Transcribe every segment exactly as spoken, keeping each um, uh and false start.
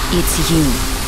It's you.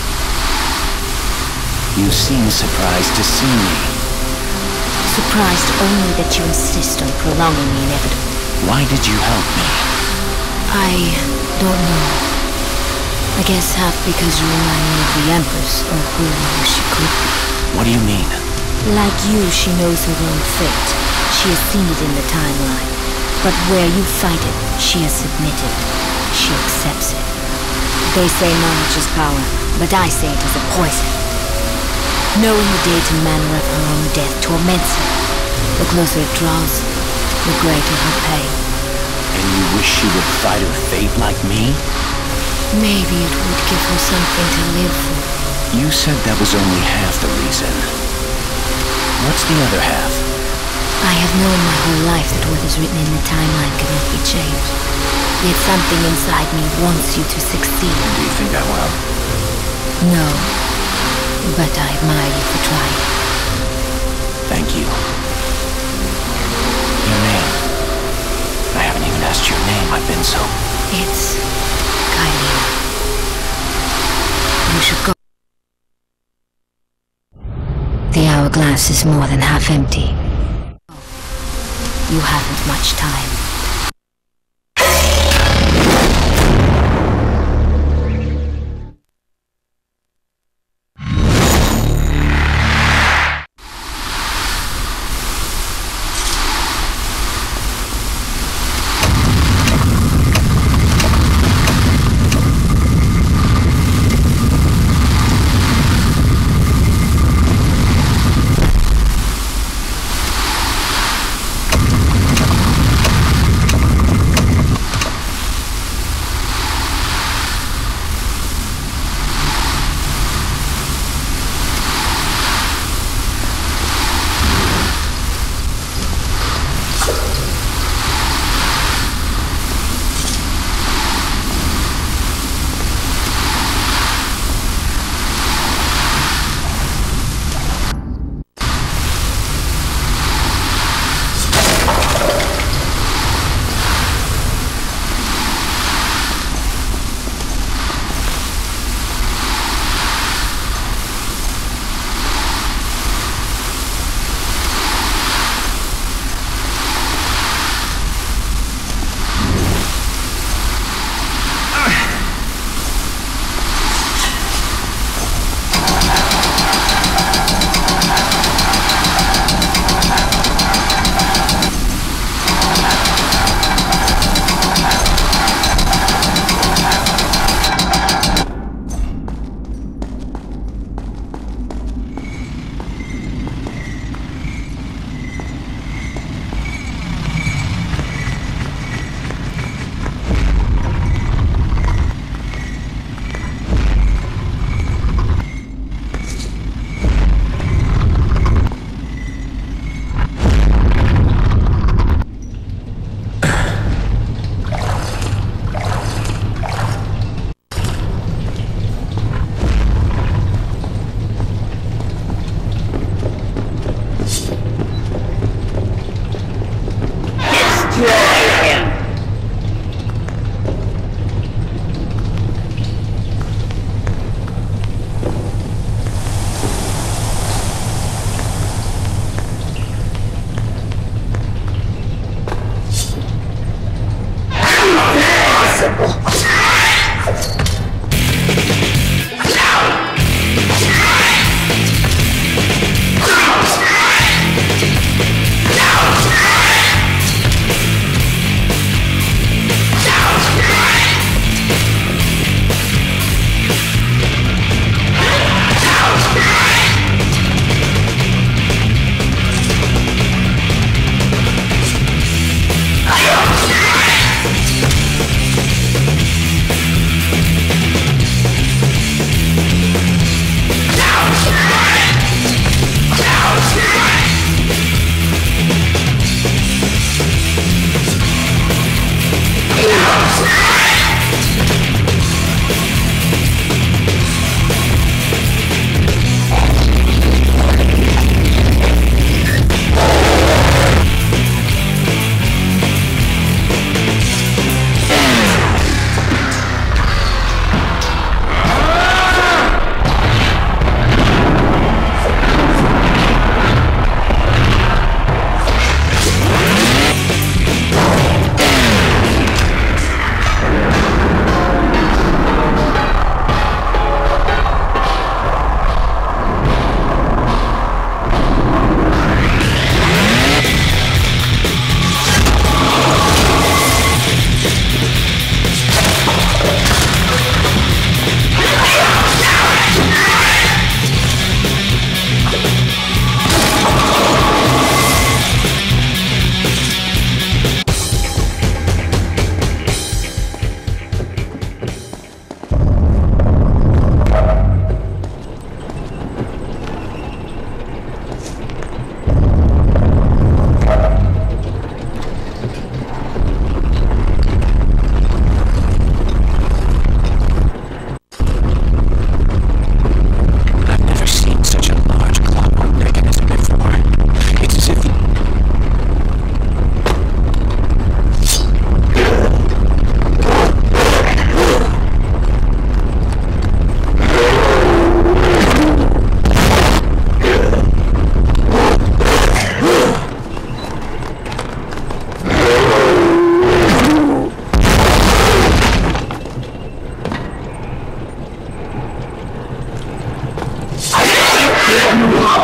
You seem surprised to see me. Surprised only that you insist on prolonging the inevitable. Why did you help me? I don't know. I guess half because you remind me of the Empress, or who she could be. What do you mean? Like you, she knows her own fate. She has seen it in the timeline. But where you fight it, she has submitted. She accepts it. They say knowledge is power, but I say it is a poison. Knowing the date and manner of her own death torments her. The closer it draws, the greater her pain. And you wish she would fight her fate like me? Maybe it would give her something to live for. You said that was only half the reason. What's the other half? I have known my whole life that what is written in the timeline cannot be changed. Yet something inside me wants you to succeed. And do you think I will? No. But I admire you for trying. Thank you. Your name? I haven't even asked your name. I've been so... It's... Kylina. You should go. The hourglass is more than half empty. You haven't much time.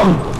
Come!